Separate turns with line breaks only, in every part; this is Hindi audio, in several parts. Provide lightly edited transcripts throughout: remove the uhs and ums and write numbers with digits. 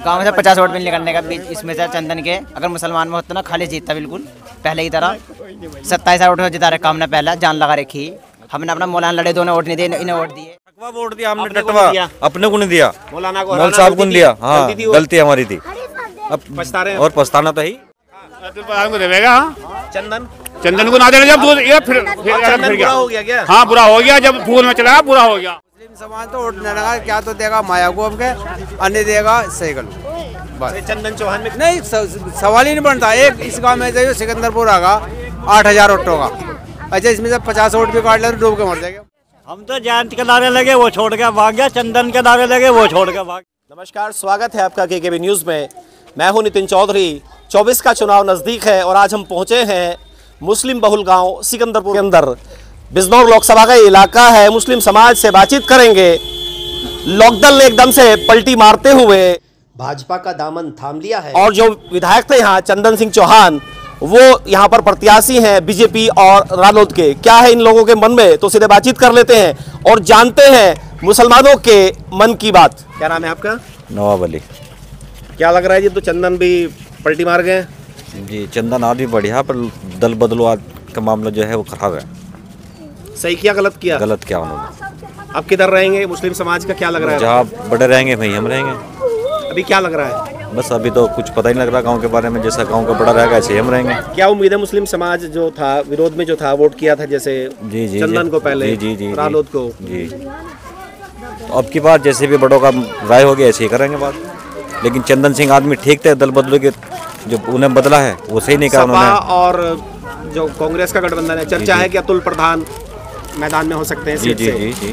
गाँव से 50 वोट मिलने करने का बीच इसमें से चंदन के, अगर मुसलमान में होता ना खाली जीतता बिल्कुल पहले की तरह। 27 वोट में जिता रखा हमने, पहला जान लगा रखी हमने। अपना मौलाना लड़े, दोनों वोट नहीं दिए, इन्हें वोट दिए।
वोट दिया हमने, टटवा अपने को नहीं दिया,
मौलाना को,
मौल साहब को नहीं दिया। हाँ गलती हमारी थी, अब
पछता रहे हैं
और पछताना तो ही।
देगा चंदन को ना देना, जब ये फिर
बुरा हो गया क्या?
हाँ बुरा हो गया, जब फूल में चला बुरा हो गया।
मुस्लिम समाज तो वोट नहीं लगा, क्या तो देगा माया को, अब के अन्य देगा सैकल। बस
चंदन चौहान में
नहीं सवाल ही नहीं बनता। एक इस गांव में जो सिकंदरपुर आगा 8000 वोटों का, अच्छा इसमें से 50 वोट भी काट ले तो डूब के मर जाएगा।
हम तो जयंत के नारे लगे वो छोड़ के भाग गया, चंदन के नारे लगे वो छोड़ के भाग।
नमस्कार, स्वागत है आपका केकेबी न्यूज़ में। मैं हूं नितिन चौधरी। 24 का चुनाव नज़दीक है और आज हम पहुंचे हैं मुस्लिम बहुल गांव सिकंदरपुर के अंदर। बिजनौर लोकसभा का इलाका है। मुस्लिम समाज से बातचीत करेंगे। लोकदल ने एकदम से पलटी मारते हुए भाजपा का दामन थाम लिया है और जो विधायक थे यहाँ चंदन सिंह चौहान, वो यहाँ पर प्रत्याशी हैं बीजेपी और रालोद के। क्या है इन लोगों के मन में, तो सीधे बातचीत कर लेते हैं और जानते हैं मुसलमानों के मन की बात। क्या नाम है आपका?
नवाब अली।
क्या लग रहा है जी, तो चंदन भी पलटी मार गए
जी? चंदन आदमी बढ़िया, पर दल बदलवाद का मामला जो है वो खराब है।
सही किया गलत किया?
गलत किया उन्होंने।
अब किधर रहेंगे मुस्लिम समाज का, क्या लग रहा है?
जहाँ बड़े रहेंगे वहीं हम रहेंगे।
अभी क्या लग रहा है?
बस अभी तो कुछ पता ही नहीं लग रहा गांव के बारे में। जैसा गांव का बड़ा रहेगा ऐसे ही हम रहेंगे।
क्या उम्मीद है? मुस्लिम समाज जो था विरोध में जो था, वोट किया था जैसे
जी
चंदन को पहले,
जी
रालोद को
जी, तो अब की बात जैसे भी बड़ों का राय होगी ऐसे ही करेंगे बात। लेकिन चंदन सिंह आदमी ठीक थे, दल बदलू के जो उन्हें बदला है वो सही नहीं कहा उन्होंने।
और जो कांग्रेस का गठबंधन है, चर्चा है कि अतुल प्रधान मैदान में हो सकते हैं सीट से।
जी।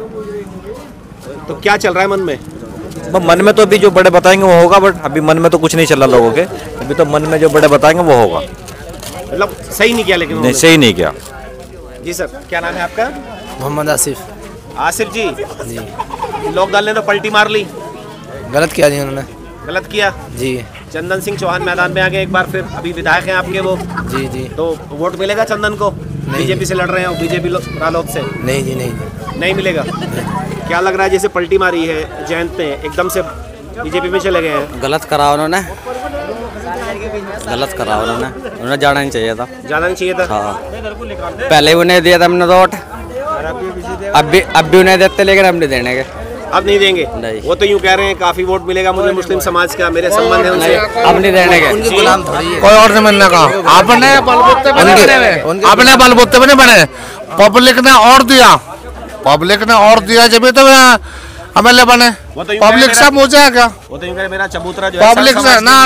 तो क्या चल रहा है मन में?
मन में तो अभी जो बड़े बताएंगे वो होगा, बट अभी मन में तो कुछ नहीं चल रहा लोगों के। अभी तो मन में जो बड़े बताएंगे वो होगा।
मतलब सही नहीं किया? लेकिन
नहीं, सही नहीं किया।
जी सर, क्या नाम है आपका?
मोहम्मद आसिफ।
आसिफ जी, लोकदल ने तो पलटी मार ली।
गलत किया जी उन्होंने।
गलत किया जी। चंदन सिंह चौहान मैदान में आ गए एक बार फिर, अभी विधायक हैं आपके वो। जी। तो वोट मिलेगा चंदन को? बीजेपी से लड़ रहे हैं, बीजेपी रालोद से।
नहीं जी, नहीं
मिलेगा। क्या लग रहा है, जैसे पलटी मारी है जयंत ने, एकदम से बीजेपी में चले गए हैं?
गलत करा उन्होंने, उन्हें जाना नहीं चाहिए था।
जाना नहीं चाहिए था।
हाँ, पहले उन्हें दिया था हमने वोट, अब भी उन्हें देते, लेकिन अब नहीं देने के।
अब नहीं देंगे?
नहीं।
वो तो यूँ कह रहे हैं काफी वोट मिलेगा मुझे मुस्लिम समाज का, मेरे संबंध है उनसे।
अब नहीं देने के।
उनकी गुलाम थोड़ी है।
कोई और नहीं बनने का। आपने बलबूते पे नहीं बने, पब्लिक ने और दिया जब तो एमएलए बने। पब्लिक सब मुझे है क्या?
वो तो यूँ कह रहे मेरा चबूतरा जो है
पब्लिक से ना,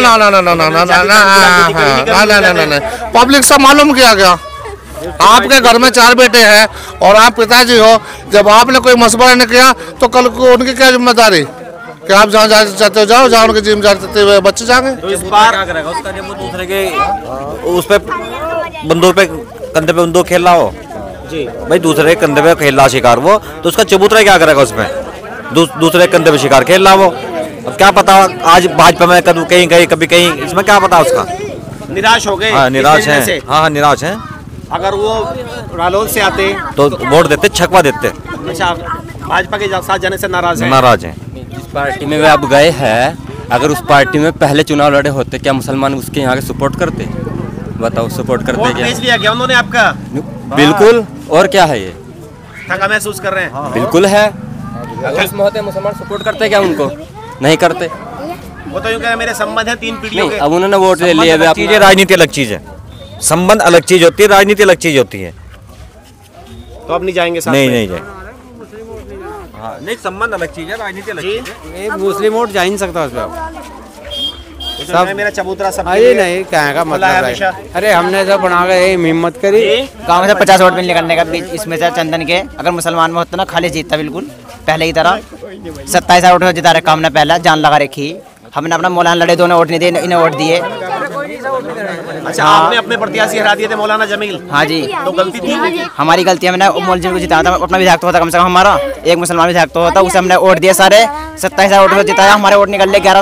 पब्लिक से मालूम किया गया। आपके घर में 4 बेटे हैं और आप पिताजी हो, जब आपने कोई मशवरा नहीं किया तो कल को उनकी क्या जिम्मेदारी कि आप जहाँ चाहते हो जाओ, जहाँ उनकी जिम्मेदारी हुए बच्चे जाएंगे।
तो इस बार
क्या करेगा उसका, जब वो दूसरे के उस पे बंदूक पे कंधे पे बंदूक खेल रहा हो
जी,
भाई, दूसरे के कंधे पे खेल रहा शिकार वो, तो उसका चबूतरा क्या करेगा उसमें? दूसरे के कंधे पे शिकार खेल रहा वो। अब क्या पता आज भाजपा में कभी कहीं इसमें क्या पता उसका।
निराश हो गए?
हाँ निराश है। हाँ निराश है।
अगर वो रालोद से आते
तो वोट देते, छकवा देते।
अच्छा, भाजपा के साथ जाने से नाराज हैं?
जिस पार्टी में वे अब गए हैं, अगर उस पार्टी में पहले चुनाव लड़े होते, क्या मुसलमान उसके यहाँ के सपोर्ट करते? बताओ, सपोर्ट करते क्या?
बेच दिया क्या उन्होंने आपका?
बिल्कुल। और क्या है ये?
थका महसूस कर रहे हैं?
बिल्कुल है। अगर उसमें होते मुसलमान सपोर्ट करते क्या उनको? नहीं करते।
वो तो यूँ कह रहे मेरे संबंध है 3 पीढ़ियों के।
अब उन्होंने वोट ले लिया।
राजनीति अलग चीज है, संबंध अलग चीज होती है, राजनीति अलग चीज होती है।
तो अब नहीं जाएंगे साथ
नहीं
में?
नहीं जाएंगे। हाँ नहीं, संबंध अलग चीज है, राजनीति अलग चीज है।
मुस्लिम वोट जा ही नहीं सकता उसमें।
सब मेरा चबूतरा सब
नहीं कहने का मतलब है। अरे हमने सब बना के हिम्मत करी।
गाँव से 50 वोट मिलने करने का बीच इसमें से चंदन के, अगर मुसलमान में होता ना खाली जीतता बिल्कुल पहले की तरह। 27 वोट में जिता रखा हमने, पहला जान लगा रखी हमने। अपना मौलाना लड़े, दोनों वोट नहीं दिए, इन्हें वोट दिए।
अच्छा, आपने अपने प्रत्याशी हरा दिए थे मौलाना जमील?
हाँ जी।
तो गलती थी
हमारी गलती है, हमने मौलवी को जिताया था। अपना विधायक तो होता कम से कम हमारा, एक मुसलमान विधायक तो होता, उसे हमने वोट दिए सारे। 27 वोट में जिताया, हमारे वोट निकल ले 1100।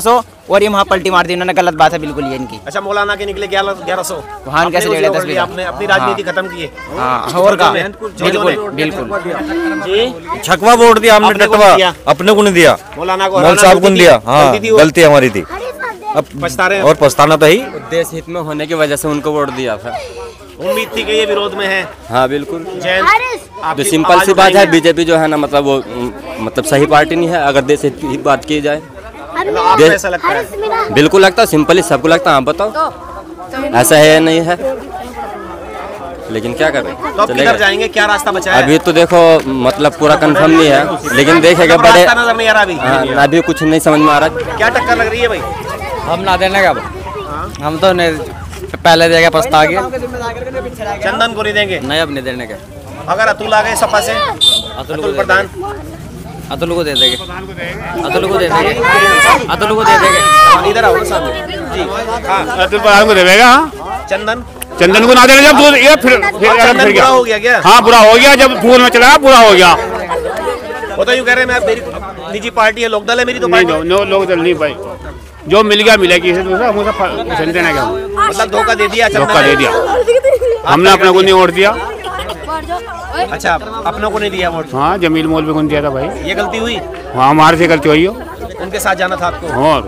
और ये वहाँ पलटी मार दी उन्होंने, गलत बात है बिल्कुल ये इनकी।
अच्छा, मौलाना के निकले 1100,
वहाँ कैसे ले गए 10 बीघा?
आपने अपनी राजनीति खत्म की है।
हाँ और का बिल्कुल बिल्कुल
जी,
छकवा वोट दिया हमने, टटवा अपने को नहीं दिया,
मौलाना को
मौल साहब को नहीं दिया। हाँ गलती हमारी थी, अब
पछता रहे हैं।
और पछताना तो ही।
देश हित में होने की वजह से उनको वोट दिया था।
उम्मीद थी कि ये विरोध में है।
हाँ बिल्कुल,
जैन
जो सिंपल सी बात है, बीजेपी जो है ना मतलब वो मतलब सही पार्टी नहीं है अगर देश हित की बात की जाए।
आपको ऐसा लगता है?
बिल्कुल लगता है, सिंपल ही सबको लगता है। आप बताओ ऐसा है या नहीं है, लेकिन क्या करें,
तो अब किधर जाएंगे, क्या रास्ता बचा है?
अभी तो देखो मतलब पूरा कंफर्म नहीं है, लेकिन देखेगा बड़े
रास्ता नजर नहीं आ रहा अभी।
हाँ, अभी कुछ नहीं समझ में आ रहा।
क्या टक्कर लग रही है भाई?
हम ना देने का, हम तो पहले देगा पछता गए,
चंदन को नहीं देंगे?
नहीं अब नहीं देने का।
अगर अतुल आ गए सपा से, अतुल प्रधान,
अतुल को दे देंगे, अतुल को दे देंगे, अतुल को दे देंगे।
इधर आओ सामने जी। हाँ,
अतुल प्रधान को देगा।
चंदन
चंदन को ना देना, जब ये फिर
चंदन बुरा हो गया क्या?
हाँ बुरा हो गया, जब फूल में चला बुरा हो गया।
वो तो यूँ कह रहे हैं मैं मेरी निजी पार्टी है, लोकदल है मेरी तो पार्टी।
नहीं लोकदल नहीं भाई, जो मिल गया मिला, किसी दूसरा मुझे पसंद देना क्या,
मतलब धोखा दे दिया,
धोखा दे दिया। हमने अपने को नहीं वोट दिया।
अच्छा, अपनों को नहीं दिया वोट?
हाँ जमील मोल पे कौन दिया था भाई,
ये गलती हुई?
हाँ हमारे से गलती हुई हो।
उनके साथ जाना था आपको?
और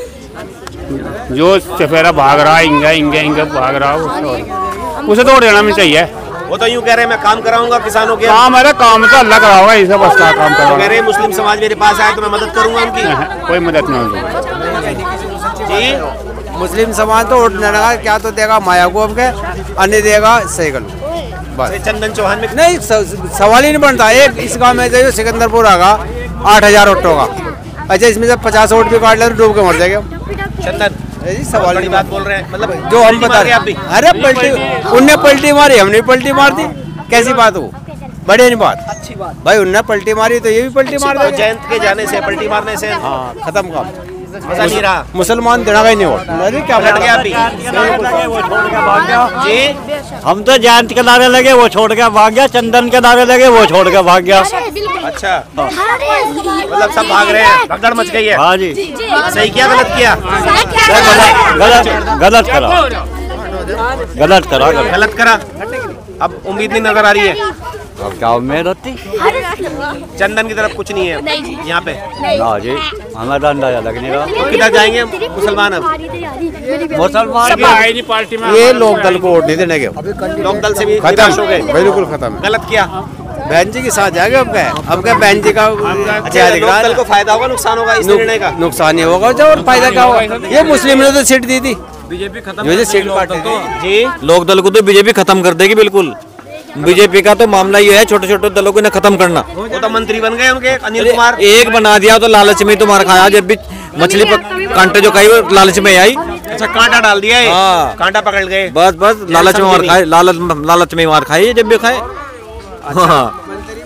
जो चफेरा भाग रहा है, इंगा इंगा इंगा भाग रहा है, उसे तो वोट देना नहीं चाहिए।
वो तो यूँ कह रहे हैं मैं काम कराऊंगा किसानों के।
काम है, काम तो अल्लाह करा होगा, इसे बस काम
कह
करो।
रहे हैं मुस्लिम समाज मेरे पास आए तो मैं मदद करूंगा उनकी।
कोई मदद नहीं होगी
जी,
मुस्लिम समाज तो वोट नहीं लगा, क्या तो देगा माया को, अब अन्य देगा सैकल बस।
चंदन चौहान में
नहीं सवाल ही नहीं बनता। एक इस गांव में जो सिकंदरपुर आगा 8000 वोटों का, अच्छा इसमें से 50 वोट भी काट ले तो डूब के मर जाएगा।
चंदन
सवाल
बड़ी बात बोल रहे हैं, मतलब
जो हम बता
रहे हैं आप भी।
अरे पलटी उनने पलटी मारी, हमने पलटी मार दी, कैसी बात हो, बढ़िया नहीं बात, अच्छी बात भाई। उनने पलटी मारी तो ये भी पलटी मार दो।
जयंत के जाने से, पलटी मारने से
हाँ खत्म काम,
मजा नहीं रहा।
मुसलमान देना का ही नहीं वोट। अरे क्या
पलट गया अभी जी।
हम तो जयंत के नारे लगे वो छोड़ के भाग गया, चंदन के नारे लगे वो छोड़ के भाग गया।
अच्छा, मतलब सब भाग रहे हैं, भगदड़ मच गई है।
हाँ जी,
सही किया गलत किया?
गलत करा, गलत करा,
गलत करा। अब उम्मीद नहीं नजर आ रही है।
अब क्या उम्मीद होती?
चंदन की तरफ कुछ नहीं है यहाँ पे
ना जी, हमें तो अंदाजा लग नहीं रहा।
तो किधर जाएंगे मुसलमान? अब
मुसलमान
पार्टी में ये लोक दल को वोट नहीं देने के,
लोकदल से भी निराश हो गए,
बिल्कुल खत्म।
गलत किया।
बहन जी के साथ जाएगा अब क्या बहन जी का
अच्छा, लोकदल को फायदा होगा नुकसान होगा इस निर्णय का?
नुकसान ही होगा, जो और फायदा क्या होगा? ये मुस्लिम ने तो सीट दी थी,
बीजेपी
सीट पार्टी
जी।
लोकदल को तो बीजेपी खत्म कर देगी बिल्कुल। बीजेपी का तो मामला ये है छोटे छोटे दलों को इन्हें खत्म करना।
वो तो मंत्री बन गए उनके, अनिल कुमार।
एक बना दिया तो लालच में तो मार खाया, जब भी मछली कांटे जो खाई वो लालच में आई।
अच्छा, कांटा डाल दिया है।
हाँ।
कांटा पकड़ गए,
बस लालच में मार खाए, लालच में मार खाई जब भी खाए। हाँ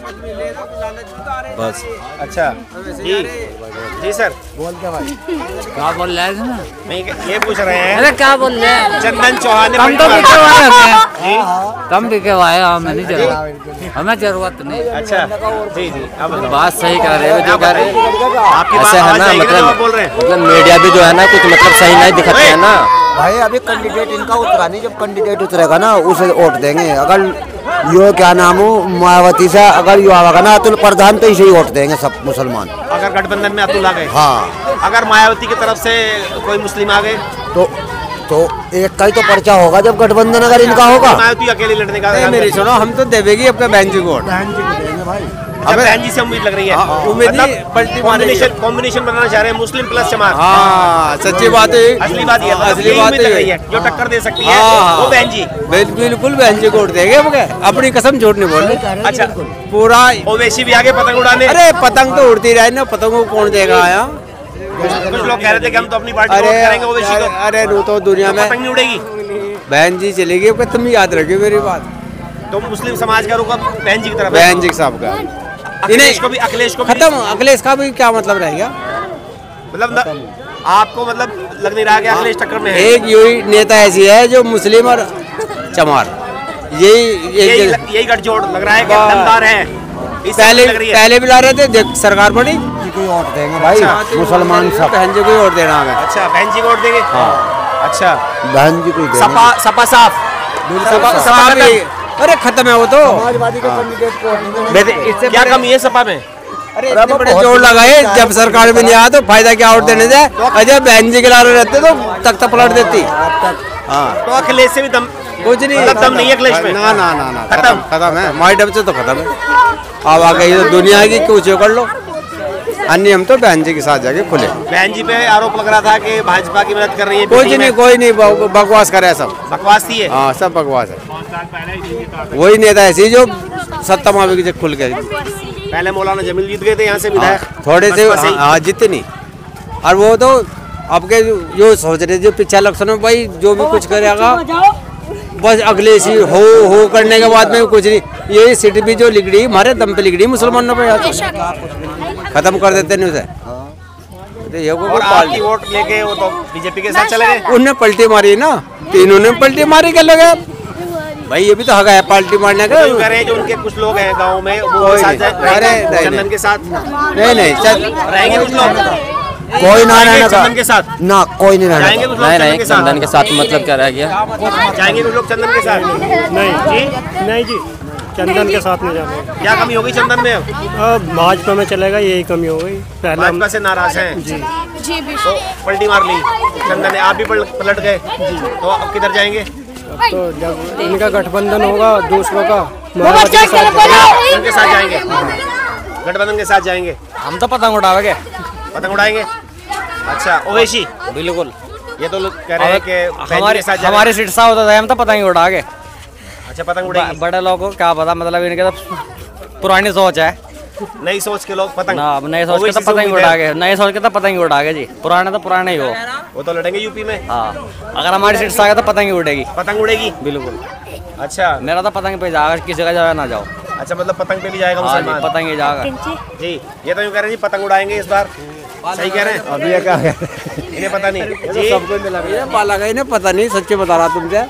बस।
अच्छा जी जी सर,
क्या बोल रहे हैं?
ये पूछ रहे हैं।
अरे क्या बोल रहे हैं?
चंदन चौहान ने
कम तो बिके हुआ है
जी।
हमें, कम बिके हुआ है, हमें नहीं जरूरत, हमें जरूरत नहीं।
अच्छा जी जी, अब बताओ।
बात सही कर रहे हो जो कह रहे हैं।
आपकी
ऐसे है
आवाज
ना,
आएगी ना, आप बोल रहे
मतलब
हैं।
मतलब मीडिया भी जो है ना कुछ मतलब सही नहीं दिखाते हैं ना।
भाई अभी कैंडिडेट इनका उतरा नहीं, जब कैंडिडेट उतरेगा ना उसे वोट देंगे। अगर यो क्या नाम हो मायावती से अगर यो आवेगा ना अतुल प्रधान तो इसे ही वोट देंगे सब मुसलमान।
अगर गठबंधन में अतुल आ गए,
हाँ
अगर मायावती की तरफ से कोई मुस्लिम आ गए
तो एक का ही तो पर्चा होगा जब गठबंधन अगर इनका होगा।
मायावती अकेले लड़ने का?
मेरी सुनो, हम तो देवेगी अपने बहन जी को वोट।
अब बहन जी से उम्मीद लग रही है,
उम्मीद नहीं, पलटी मारेगी।
कॉम्बिनेशन बनाना चाह रहे हैं मुस्लिम प्लस चमार।
हाँ सच्ची बात है,
असली बात ये है,
असली बात
लग रही
है,
है जो टक्कर दे सकती है
हाँ।
वो बहन जी।
बिल्कुल बहन जी को वोट देंगे, अपनी कसम झूठ नहीं बोल रहे।
अच्छा,
पूरा
ओवैसी भी आगे पतंग उड़ाने।
अरे पतंग तो उड़ती रहे ना, पतंगों को कौन देगा आया?
कुछ लोग कह रहे थे कि हम तो अपनी पार्टी को वोट करेंगे ओवैसी को।
अरे नो तो दुनिया में
पतंग नहीं उड़ेगी।
बहन जी चलेगी, तुम याद रखियो मेरी बात।
तो मुस्लिम समाज का रुख अब बहन जी की तरफ है।
बहन जी साहब का
अखिलेश को भी
खत्म, अखिलेश का भी क्या मतलब रहेगा?
मतलब आपको मतलब लग नहीं रहा कि अखिलेश टक्कर में है?
एक यही नेता ऐसी है जो मुस्लिम और चमार यही
गठजोड़ लग रहा है कि दमदार है।
पहले भी ला रहे थे, सरकार बनी
को ही वोट देंगे भाई, मुसलमान सब
बहन जी को ही वोट देना हमें।
अच्छा, बहन जी को वोट देंगे। अच्छा,
बहन जी को ही देंगे।
सपा साफ।
सपा भी अरे खत्म है वो तो।
समाजवादी के कैंडिडेट को
क्या कमी है सपा में?
अरे इतने बड़े जोर लगाए, जब सरकार में नहीं आया तो फायदा क्या वोट देने से। अजय बहन जी के लारे रहते तो तख्ता पलट देती। हाँ,
तो अखिलेश से भी दम
कुछ नहीं,
दम नहीं है अखिलेश में।
ना ना ना ना, खत्म है। हमारे डब से तो खत्म है। अब आ गई तो दुनिया की कुछ कर लो, अन्य हम तो बहन जी के साथ जाके खुले।
बहन जी पे आरोप लग रहा था कि भाजपा की मदद कर रही है।
कोई नहीं बकवास करे, सब
बकवास थी है।
हाँ, सब बकवास है। वही नेता ऐसी जो सत्ता मावी के खुल गए।
पहले मौलाना जमील जीत गए थे यहाँ से विधायक,
थोड़े से। हाँ, जीते नहीं। और वो तो आपके जो सोच रहे जो पिछले इलेक्शन में भाई जो भी कुछ करेगा बस अगले सी हो करने के बाद में कुछ नहीं। ये सीट भी जो लिगड़ी हमारे दम पे लिगड़ी मुसलमानों पे खत्म कर देते नहीं उसे।
और आपकी वोट लेके वो तो बीजेपी के साथ चले गए।
उनने पलटी मारी ना, तीनों ने पलटी मारी के लगे भाई। ये भी तो हक है पलटी मारने का।
जो उनके कुछ लोग हैं गांव में वो चंदन के साथ
नहीं
रहेंगे कुछ लोग।
कोई ना रहना
चंदन के साथ
ना, कोई नहीं रहना।
जाएंगे कुछ लोग
चंदन के साथ मतलब क्या रह गया?
जाएंगे कुछ लोग चंदन के साथ?
नहीं जी, चंदन के साथ नहीं जाना।
क्या कमी होगी चंदन में?
अब भाजपा में चलेगा, यही कमी हो गई। पहले
भाजपा से नाराज हैं
जी,
तो पलटी मार ली चंदन ने, आप भी पलट गए, तो अब किधर जाएंगे?
तो जब इनका गठबंधन होगा दूसरों का,
उनके साथ जाएंगे, गठबंधन के साथ जाएंगे।
हम तो पतंग उड़ावेंगे।
पतंग उड़ाएंगे? अच्छा, ओवैसी
बिल्कुल।
ये तो लोग कह रहे हैं कि
हमारी सीट सा होता था, हम तो पतंग उड़ाएंगे।
अच्छा, पतंग उड़ाएंगे।
बड़े लोगों को क्या पता, मतलब इनके तो पुरानी सोच है।
नई सोच के लोग पतंग
ना, अब नए सोच के तो पतंग उड़ाएंगे, नए सोच के तो पतंग उड़ाएंगे जी। पुराने तो पुराने ही हो,
वो तो लड़ेंगे यूपी में।
हाँ, अगर हमारी सीट से आ गया तो पतंग ही उड़ेगी।
पतंग उड़ेगी
बिल्कुल।
अच्छा,
मेरा तो पतंग पे जाएगा, किसी का जाओ ना जाओ।
अच्छा, मतलब पतंग पे भी जाएगा
हाँ जी,
मुसलमान?
पतंग ही जाएगा
जी। ये तो यूँ कह रहे हैं जी पतंग उड़ाएंगे इस बार, सही कह रहे हैं?
अभी ये क्या है?
इन्हें पता नहीं जी,
सबको मिला बाला का इन्हें पता नहीं, सच्चे बता रहा तुमसे।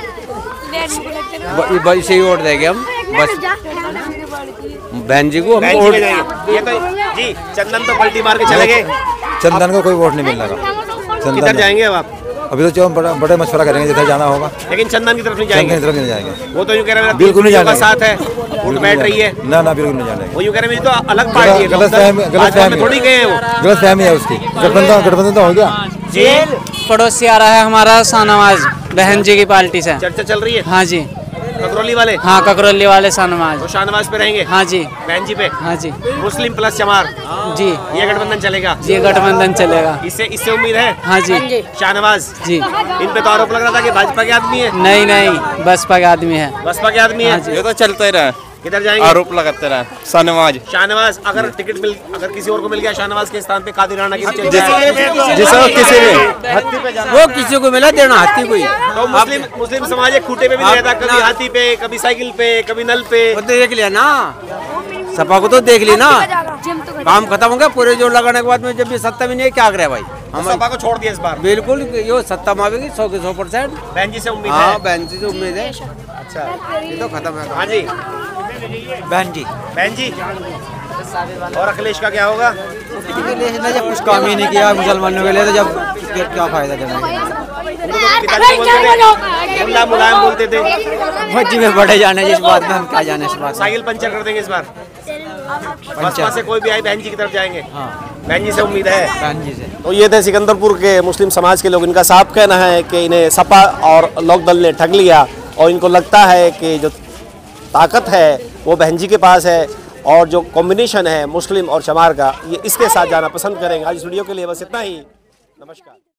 बस ही वोट देंगे हम, बस बहन जी को हम वोट।
ये तो जी चंदन तो पलटी मार के चले गए।
चंदन को कोई वोट नहीं मिल रहा।
किधर जाएंगे अब आप?
अभी तो बड़े मशवरा करेंगे जिधर जाना होगा,
लेकिन चंदन की तरफ नहीं जाएंगे।
चंदन की तरफ नहीं जाएंगे।
वो तो यूँ कह रहे हैं
बिल्कुल नहीं जाना,
साथ है, वोट बैठ रही है।
ना ना, बिल्कुल नहीं जाने।
वो यूँ कह रहे हैं तो अलग पार्टी है,
गलत
थोड़ी गए हैं वो।
गलत फहमी है उसकी। गठबंधन तो हो गया
जी।
पड़ोसी आ रहा है हमारा शाहनवाज, बहन जी की पार्टी से
चर्चा चल रही है।
हाँ जी,
ककरौली वाले।
हाँ, ककरौली वाले शाहनवाज।
तो शाहनवाज पे रहेंगे?
हाँ जी,
बहन जी पे।
हाँ जी,
मुस्लिम प्लस चमार
जी,
ये गठबंधन चलेगा?
ये गठबंधन चलेगा।
इससे उम्मीद है?
हाँ जी,
शाहनवाज
जी।
इन पे तो आरोप लग रहा था कि भाजपा के आदमी है।
नहीं, बसपा के आदमी है।
बसपा के आदमी है?
ये तो चलते ही रहे,
किधर जाएंगे?
आरोप लगाते रहे। शाहनवाज
अगर टिकट अगर किसी और को मिल गया शाहनवाज के स्थान पे कादिर राणा की
जिसे किसी ने वो किसी को मिला देना हाथी को ही।
तो मुस्लिम समाज एक खूटे पे भी रहता, कभी हाथी पे, कभी साइकिल पे, कभी नल पे।
देख लिया ना, सपा को तो देख ली ना, काम खत्म हो गया। पूरे जोर लगाने के बाद में जब ये सत्ता भी नहीं, क्या करे भाई?
हम सपा को छोड़ दिया इस बार।
बिल्कुल, ये सत्ता मावेगी 100 के 100%।
बहन जी से उम्मीद है?
हाँ, बहन जी से उम्मीद है।
अच्छा,
ये तो खत्म है।
हाँ जी,
बहन जी।
और अखिलेश का क्या होगा?
अखिलेश ने जब कुछ काम ही नहीं किया मुसलमानों के लिए, तो जब क्या फायदा देना?
मुलायम बोलते थे,
भज्जी में बड़े जाने जिस बात में, हम क्या जाने इस बात।
साइकिल पंचर कर देंगे इस बार। बसपा से कोई भी आए बहन जी की तरफ जाएंगे। बहन जी से उम्मीद है?
बहन जी से।
तो ये थे सिकंदरपुर के मुस्लिम समाज के लोग। इनका साफ कहना है कि इन्हें सपा और लोकदल ने ठग लिया, और इनको लगता है कि जो ताकत है वो बहन जी के पास है, और जो कॉम्बिनेशन है मुस्लिम और चमार का, ये इसके साथ जाना पसंद करेंगे। आज इस वीडियो के लिए बस इतना ही। नमस्कार।